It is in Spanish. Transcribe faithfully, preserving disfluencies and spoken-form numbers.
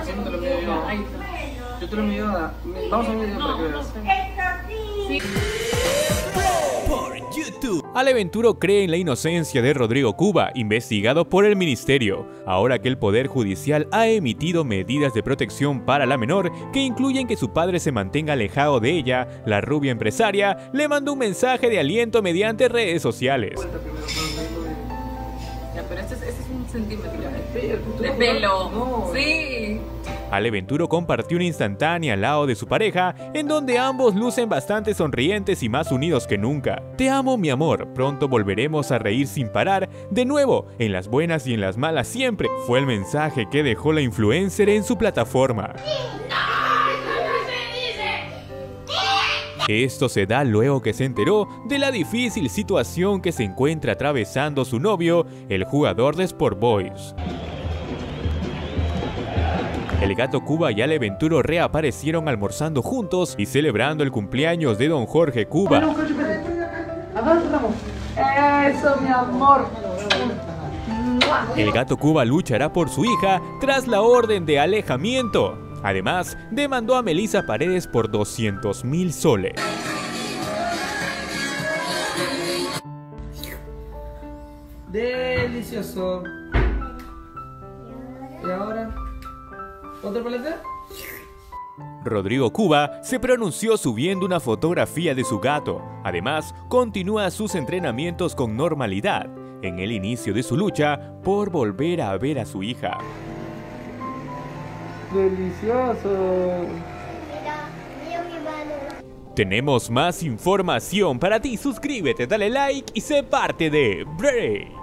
Así no te lo envío yo. Ahí está. Yo te lo envío a... Vamos a ver un video para que No, veas. no sé. Sí. Ale Venturo cree en la inocencia de Rodrigo Cuba, investigado por el ministerio, ahora que el Poder Judicial ha emitido medidas de protección para la menor que incluyen que su padre se mantenga alejado de ella. La rubia empresaria le mandó un mensaje de aliento mediante redes sociales. Vuelta primero, Ya, pero este es, este es un centímetro pero tú de no- pelo. No. Sí. Ale Venturo compartió una instantánea al lado de su pareja, en donde ambos lucen bastante sonrientes y más unidos que nunca. Te amo, mi amor, pronto volveremos a reír sin parar, de nuevo, en las buenas y en las malas siempre, fue el mensaje que dejó la influencer en su plataforma. Esto se da luego que se enteró de la difícil situación que se encuentra atravesando su novio, el jugador de Sport Boys. El Gato Cuba y Ale Venturo reaparecieron almorzando juntos y celebrando el cumpleaños de don Jorge Cuba. Eso, mi amor. El Gato Cuba luchará por su hija tras la orden de alejamiento. Además, demandó a Melissa Paredes por doscientos mil soles. Delicioso. ¿Y ahora? ¿Otra paleta? Rodrigo Cuba se pronunció subiendo una fotografía de su gato. Además, continúa sus entrenamientos con normalidad en el inicio de su lucha por volver a ver a su hija. Delicioso. Tenemos más información para ti. Suscríbete, dale like y sé parte de Break.